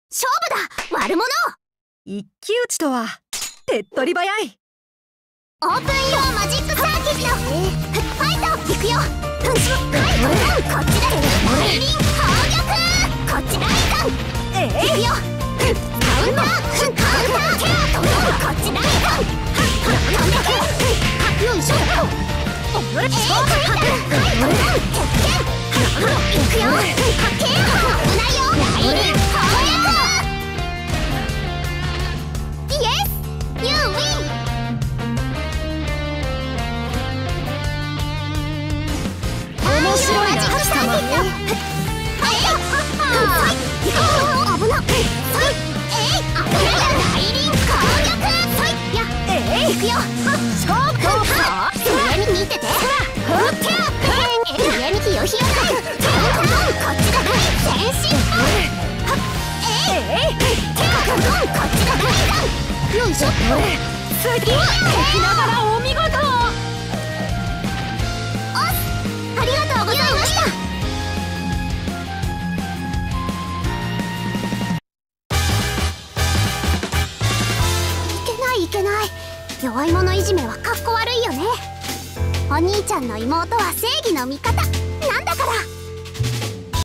勝負だ悪者。 一騎打ちとは手っ取り早い。 オープン用マジックサーキットファイト。いくよ。はい、こっちだ。ライリン砲撃。こっちライガン。いくよ。カウンターこっちライガン。飛んでけ。よいしょ。はい、鉄拳。いくよ。危ないよ。ライリン砲撃。イエス You win。面白いな。危なっ。いくよ。勝負上に見てて。上に気を引いて。こっちだ。全身こっちだ。よいしょ。敵ながらお見事。ありがとうございました。いけない。弱い者いじめはかっこ悪いよね。お兄ちゃんの妹は正義の味方なんだから。